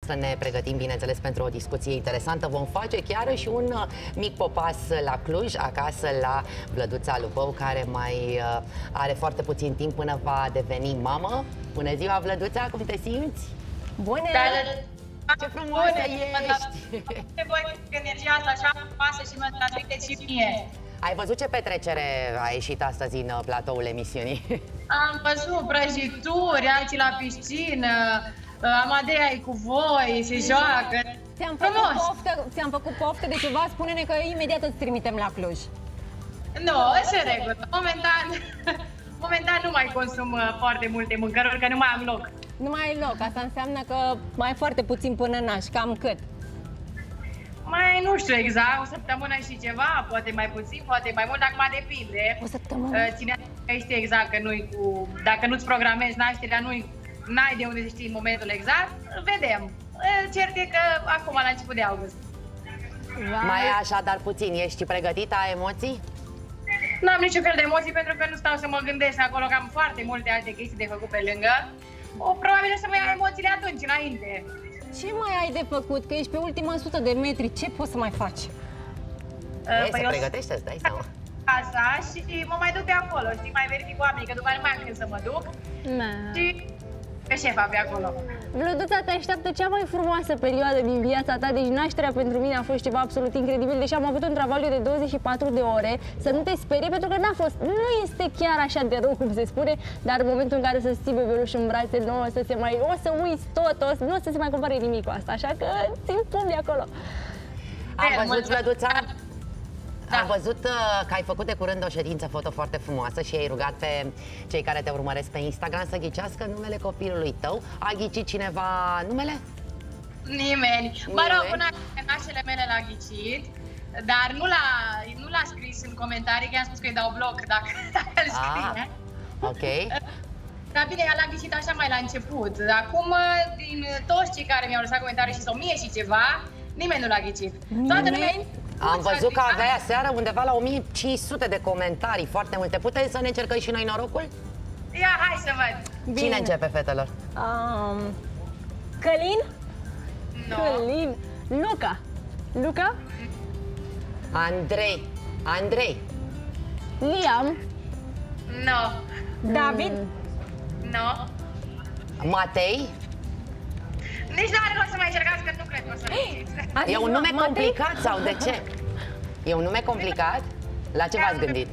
să ne pregătim, bineînțeles, pentru o discuție interesantă. Vom face chiar și un mic popas la Cluj, acasă la Vlăduța Lupău, care mai are foarte puțin timp până va deveni mamă. Bună ziua, Vlăduța, cum te simți? Bună! Ce frumoasă ești! Te voi energia asta așa frumoasă și mă transmiteți și mie. Ai văzut ce petrecere a ieșit astăzi în platoul emisiunii? Am văzut prăjituri, alții la piscină, Amadea e cu voi, se joacă. Ți-am făcut poftă de ceva, spune-ne că imediat îți trimitem la Cluj. Nu, se regulă. Momentan nu mai consum foarte multe mâncăruri, că nu mai am loc. Nu mai ai loc, asta înseamnă că mai e foarte puțin până naști, cam cât? Mai nu știu exact, o săptămână și ceva, poate mai puțin, poate mai mult, acum depinde. O săptămână? Știi exact că nu-i cu... Dacă nu-ți programezi nașterea, n-ai de unde să știi în momentul exact, vedem. Cert e că acum, la început de august. Mai e așadar puțin, ești pregătită, ai emoții? N-am niciun fel de emoții pentru că nu stau să mă gândesc acolo, că am foarte multe alte chestii de făcut pe lângă. Probabil să mai iau emoțiile atunci, înainte. Ce mai ai de făcut? Că ești pe ultima 100 de metri, ce poți să mai faci? Se pregătește, îți dai seama. Casa și mă mai duc pe acolo, știi, mai verific oamenii, că după aia nu mai am când să mă duc. Și pe șefa pe acolo. Vlăduța, te așteaptă cea mai frumoasă perioadă din viața ta, deci nașterea pentru mine a fost ceva absolut incredibil, deși am avut un travaliu de 24 de ore, să nu te sperii, pentru că nu este chiar așa de rău cum se spune, dar în momentul în care să-ți ții bebeluș în brațe, o să uiți tot, nu o să se mai compare nimic cu asta, așa că țin pumni acolo. Am văzut, Vlăduța, am văzut că ai făcut de curând o ședință foto foarte frumoasă și ai rugat pe cei care te urmăresc pe Instagram să ghicească numele copilului tău. A ghicit cineva numele? Nimeni. Mă rog, până nașele mele l-a ghicit, dar nu l-a scris în comentarii, că i-am spus că îi dau bloc dacă îl scrie. Ok. Dar bine, l-a ghicit așa mai la început. Acum, din toți cei care mi-au lăsat comentarii și sau mie și ceva, nimeni nu l-a ghicit. Toată lumea... Am văzut că avea aseară undeva la 1500 de comentarii, foarte multe. Putem să ne încercăm și noi norocul? Ia, hai să văd. Bine. Cine începe, fetelor? Călin? No. Călin. Luca? Andrei. Liam? No. David? No. Matei? Nici nu are rost să mai încercați, că nu cred că o să ghiciți. E un nume complicat sau de ce? E un nume complicat? La ce v-ați gândit?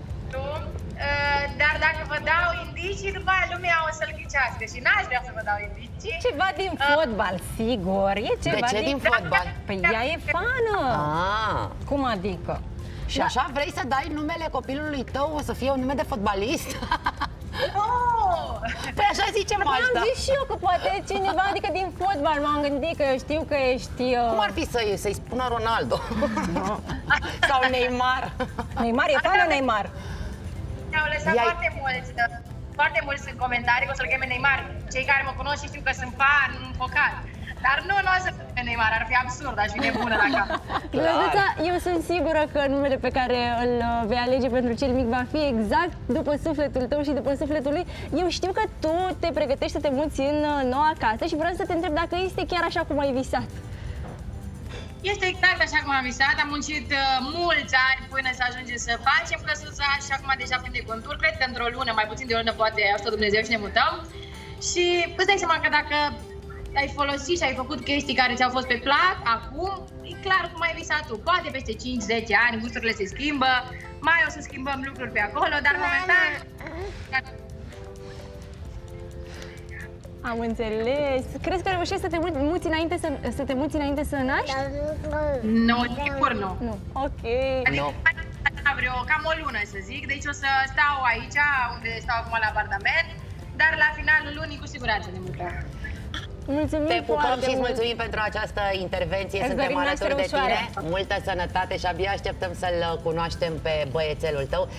Dar dacă vă dau indicii, după aia lumea o să-l ghicească și n-aș vrea să vă dau indicii. Ceva din fotbal, sigur. E ceva de ce din fotbal? Păi ea e fană. Cum adică? Și așa vrei să dai numele copilului tău, o să fie un nume de fotbalist? Păi așa zice Mașta. Am zis și eu că poate cineva, adică din fotbal, m-am gândit că eu știu că ești... Cum ar fi să-i spună Ronaldo? Sau Neymar? Neymar e fană, Neymar? Mi-au lăsat foarte mulți în comentarii că o să-l cheme Neymar. Cei care mă cunosc și știu că sunt fan focat. Dar nu o să fie Neymar, ar fi absurd, aș fi nebună la cap. Vlăduța, eu sunt sigură că numele pe care îl vei alege pentru cel mic va fi exact după sufletul tău și după sufletul lui. Eu știu că tu te pregătești să te muți în noua casă și vreau să te întreb dacă este chiar așa cum ai visat. Este exact așa cum am visat, am muncit mulți ani până să ajungem să facem căsuța și acum deja prinde contur. Cred că într-o lună, mai puțin de o lună, poate ajută Dumnezeu și ne mutăm. Și îți dai seama că dacă ai folosit și ai făcut chestii care ți-au fost pe plac, acum, e clar cum ai visat tu. Poate peste 5-10 ani gusturile se schimbă, mai o să schimbăm lucruri pe acolo, dar momentan... Am înțeles. Crezi că reușești să te muți înainte să naști? Nu, sigur nu. Nu. Ok. Adică cam o lună, să zic, deci o să stau aici, unde stau acum la apartament, dar la finalul lunii cu siguranță ne mutăm. Mulțumim. Te pupăm și îți mulțumim pentru această intervenție. Suntem alături de tine. Multă sănătate și abia așteptăm să-l cunoaștem pe băiețelul tău.